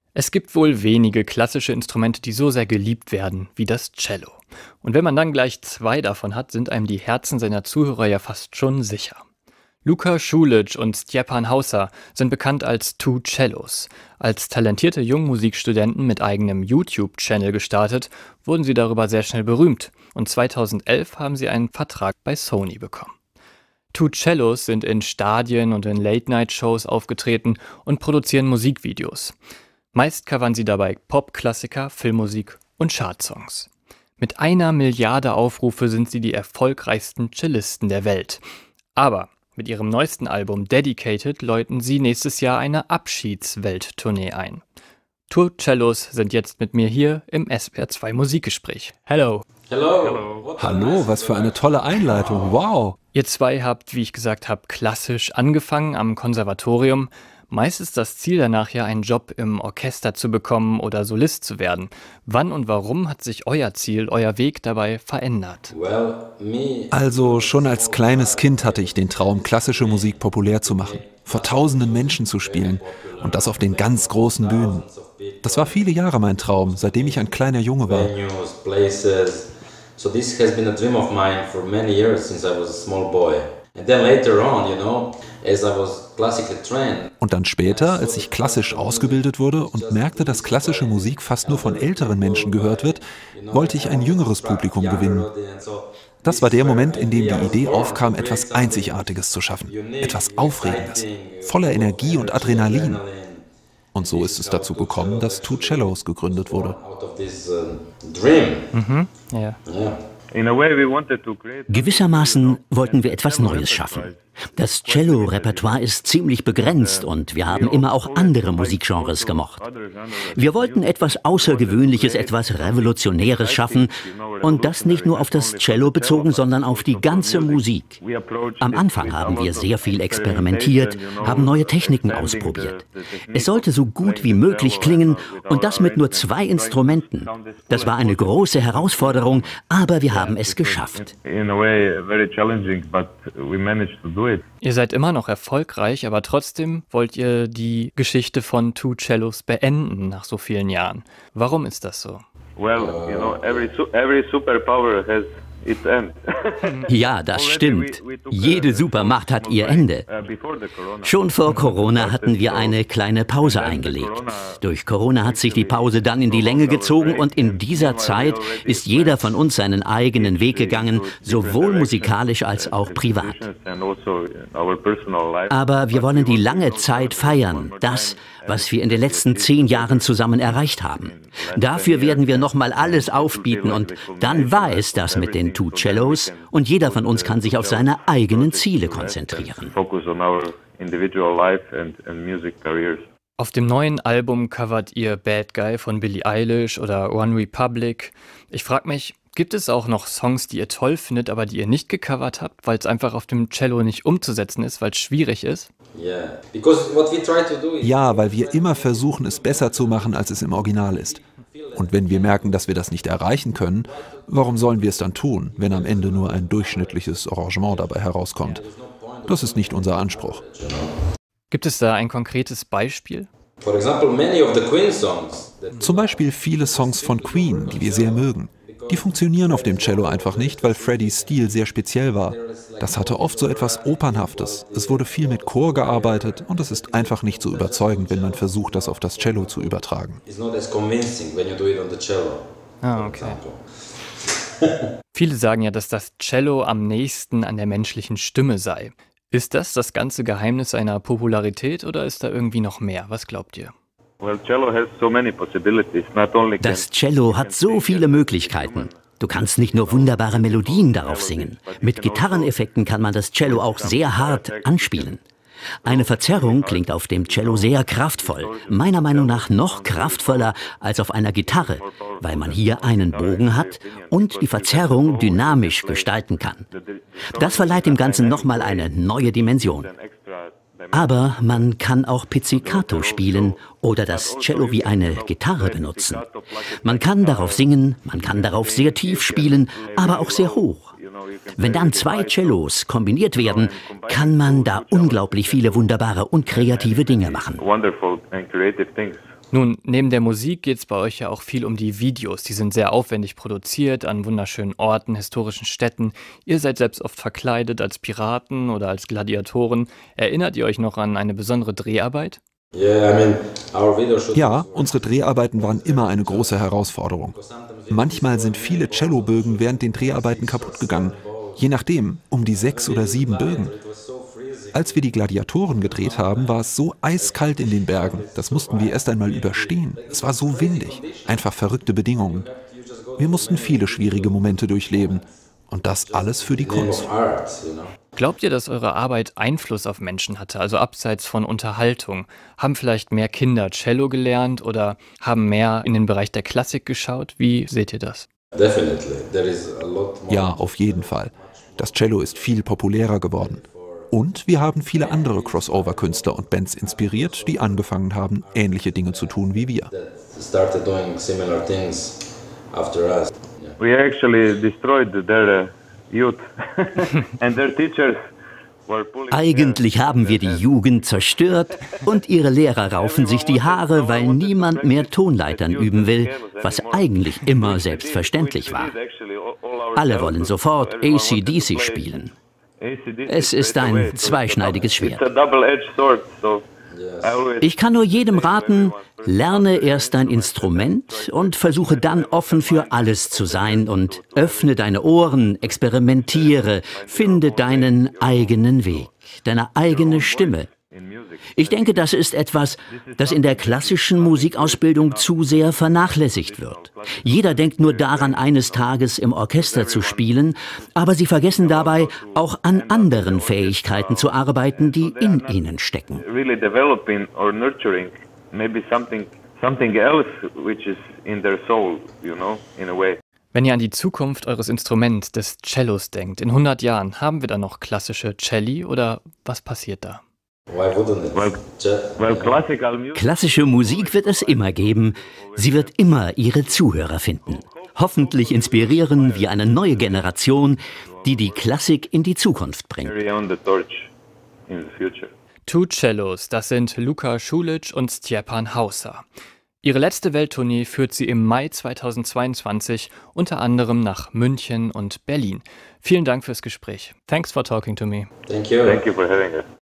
Es gibt wohl wenige klassische Instrumente, die so sehr geliebt werden wie das Cello. Und wenn man dann gleich zwei davon hat, sind einem die Herzen seiner Zuhörer ja fast schon sicher. Luka Schulic und Stjepan Hauser sind bekannt als Two Cellos. Als talentierte Jungmusikstudenten mit eigenem YouTube-Channel gestartet, wurden sie darüber sehr schnell berühmt. Und 2011 haben sie einen Vertrag bei Sony bekommen. Two Cellos sind in Stadien und in Late-Night-Shows aufgetreten und produzieren Musikvideos. Meist covern sie dabei Pop-Klassiker, Filmmusik und Chartsongs. Mit 1 Milliarde Aufrufe sind sie die erfolgreichsten Cellisten der Welt. Aber mit ihrem neuesten Album Dedicated läuten sie nächstes Jahr eine Abschiedswelttournee ein. Two Cellos sind jetzt mit mir hier im SWR2 Musikgespräch. Hello! Hallo, was für eine tolle Einleitung, wow! Ihr zwei habt, wie ich gesagt habe, klassisch angefangen am Konservatorium. Meist ist das Ziel danach ja, einen Job im Orchester zu bekommen oder Solist zu werden. Wann und warum hat sich euer Ziel, euer Weg dabei verändert? Also schon als kleines Kind hatte ich den Traum, klassische Musik populär zu machen, vor tausenden Menschen zu spielen und das auf den ganz großen Bühnen. Das war viele Jahre mein Traum, seitdem ich ein kleiner Junge war. So this has been a dream of mine for many years since I was a small boy. And then later on, as I was classically trained. Und dann später, als ich klassisch ausgebildet wurde und merkte, dass klassische Musik fast nur von älteren Menschen gehört wird, wollte ich ein jüngeres Publikum gewinnen. Das war der Moment, in dem die Idee aufkam, etwas Einzigartiges zu schaffen, etwas Aufregendes, voller Energie und Adrenalin. Und so ist es dazu gekommen, dass Two Cellos gegründet wurde. Ja. Gewissermaßen wollten wir etwas Neues schaffen. Das Cello-Repertoire ist ziemlich begrenzt und wir haben immer auch andere Musikgenres gemocht. Wir wollten etwas Außergewöhnliches, etwas Revolutionäres schaffen und das nicht nur auf das Cello bezogen, sondern auf die ganze Musik. Am Anfang haben wir sehr viel experimentiert, haben neue Techniken ausprobiert. Es sollte so gut wie möglich klingen und das mit nur 2 Instrumenten. Das war eine große Herausforderung, aber wir haben es geschafft. Ihr seid immer noch erfolgreich, aber trotzdem wollt ihr die Geschichte von Two Cellos beenden nach so vielen Jahren. Warum ist das so? Every superpower has its end. Ja, das stimmt. Jede Supermacht hat ihr Ende. Schon vor Corona hatten wir eine kleine Pause eingelegt. Durch Corona hat sich die Pause dann in die Länge gezogen und in dieser Zeit ist jeder von uns seinen eigenen Weg gegangen, sowohl musikalisch als auch privat. Aber wir wollen die lange Zeit feiern, das, was wir in den letzten 10 Jahren zusammen erreicht haben. Dafür werden wir nochmal alles aufbieten und dann war es das mit den Two Cellos und jeder von uns kann sich auf seine eigenen Ziele konzentrieren. Auf dem neuen Album covert ihr Bad Guy von Billie Eilish oder One Republic. Ich frage mich, gibt es auch noch Songs, die ihr toll findet, aber die ihr nicht gecovert habt, weil es einfach auf dem Cello nicht umzusetzen ist, weil es schwierig ist? Ja, weil wir immer versuchen, es besser zu machen, als es im Original ist. Und wenn wir merken, dass wir das nicht erreichen können, warum sollen wir es dann tun, wenn am Ende nur ein durchschnittliches Arrangement dabei herauskommt? Das ist nicht unser Anspruch. Gibt es da ein konkretes Beispiel? Zum Beispiel viele Songs von Queen, die wir sehr mögen. Die funktionieren auf dem Cello einfach nicht, weil Freddys Stil sehr speziell war. Das hatte oft so etwas Opernhaftes. Es wurde viel mit Chor gearbeitet und es ist einfach nicht so überzeugend, wenn man versucht, das auf das Cello zu übertragen. Ah, okay. Viele sagen ja, dass das Cello am nächsten an der menschlichen Stimme sei. Ist das ganze Geheimnis seiner Popularität oder ist da irgendwie noch mehr? Was glaubt ihr? Das Cello hat so viele Möglichkeiten. Du kannst nicht nur wunderbare Melodien darauf singen. Mit Gitarreneffekten kann man das Cello auch sehr hart anspielen. Eine Verzerrung klingt auf dem Cello sehr kraftvoll, meiner Meinung nach noch kraftvoller als auf einer Gitarre, weil man hier einen Bogen hat und die Verzerrung dynamisch gestalten kann. Das verleiht dem Ganzen nochmal eine neue Dimension. Aber man kann auch Pizzicato spielen oder das Cello wie eine Gitarre benutzen. Man kann darauf singen, man kann darauf sehr tief spielen, aber auch sehr hoch. Wenn dann 2 Cellos kombiniert werden, kann man da unglaublich viele wunderbare und kreative Dinge machen. Nun, neben der Musik geht es bei euch ja auch viel um die Videos. Die sind sehr aufwendig produziert, an wunderschönen Orten, historischen Städten. Ihr seid selbst oft verkleidet als Piraten oder als Gladiatoren. Erinnert ihr euch noch an eine besondere Dreharbeit? Ja, unsere Dreharbeiten waren immer eine große Herausforderung. Manchmal sind viele Cellobögen während den Dreharbeiten kaputt gegangen. Je nachdem, um die 6 oder 7 Bögen. Als wir die Gladiatoren gedreht haben, war es so eiskalt in den Bergen. Das mussten wir erst einmal überstehen. Es war so windig. Einfach verrückte Bedingungen. Wir mussten viele schwierige Momente durchleben. Und das alles für die Kunst. Glaubt ihr, dass eure Arbeit Einfluss auf Menschen hatte, also abseits von Unterhaltung? Haben vielleicht mehr Kinder Cello gelernt oder haben mehr in den Bereich der Klassik geschaut? Wie seht ihr das? Ja, auf jeden Fall. Das Cello ist viel populärer geworden. Und wir haben viele andere Crossover-Künstler und Bands inspiriert, die angefangen haben, ähnliche Dinge zu tun wie wir. We actually destroyed their youth and their teachers. Eigentlich haben wir die Jugend zerstört und ihre Lehrer raufen sich die Haare, weil niemand mehr Tonleitern üben will, was eigentlich immer selbstverständlich war. Alle wollen sofort AC/DC spielen. Es ist ein zweischneidiges Schwert. Ich kann nur jedem raten, lerne erst dein Instrument und versuche dann offen für alles zu sein und öffne deine Ohren, experimentiere, finde deinen eigenen Weg, deine eigene Stimme. Ich denke, das ist etwas, das in der klassischen Musikausbildung zu sehr vernachlässigt wird. Jeder denkt nur daran, eines Tages im Orchester zu spielen, aber sie vergessen dabei, auch an anderen Fähigkeiten zu arbeiten, die in ihnen stecken. Wenn ihr an die Zukunft eures Instruments, des Cellos, denkt, in 100 Jahren, haben wir da noch klassische Celli oder was passiert da? Klassische Musik wird es immer geben. Sie wird immer ihre Zuhörer finden. Hoffentlich inspirieren wir eine neue Generation, die die Klassik in die Zukunft bringt. Two Cellos, das sind Luka Schulic und Stjepan Hauser. Ihre letzte Welttournee führt sie im Mai 2022 unter anderem nach München und Berlin. Vielen Dank fürs Gespräch. Thanks for talking to me. Thank you. Thank you for having us.